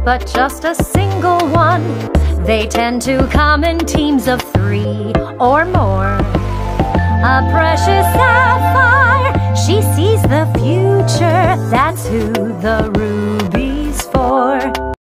but just a single one. They tend to come in teams of 3 or more. A precious sapphire, she sees the future. That's who the ruler